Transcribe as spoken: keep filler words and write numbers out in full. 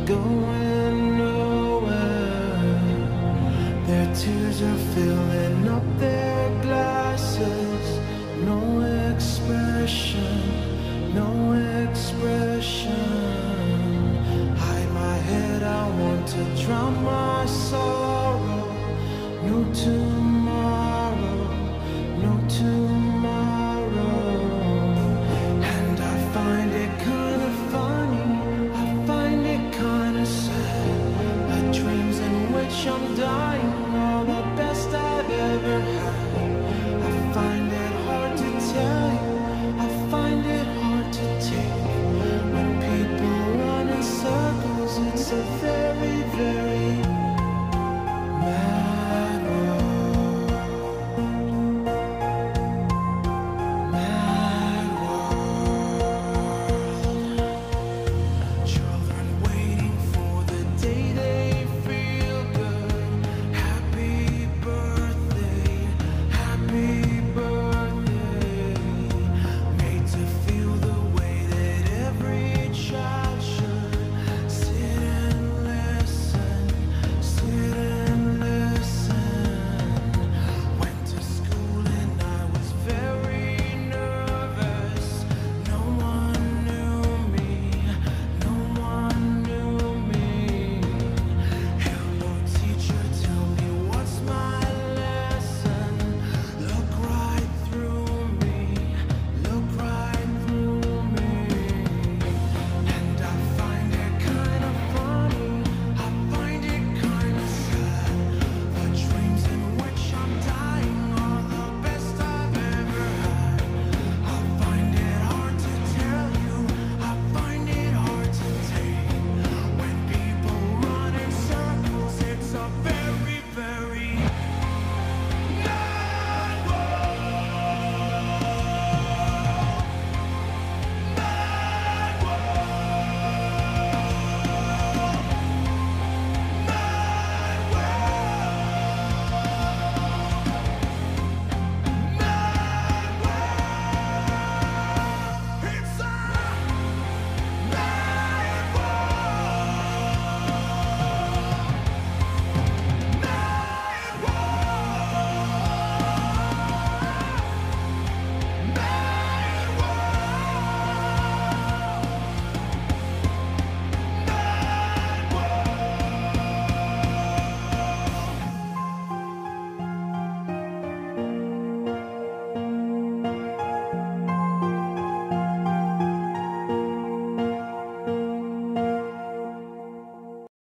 going nowhere. Their tears are filling up their glasses. No expression, no expression. Hide my head, I want to drown my sorrow. No tomorrow, no tomorrow. And I find it kind of funny, I find it kind of sad, the dreams in which I'm dying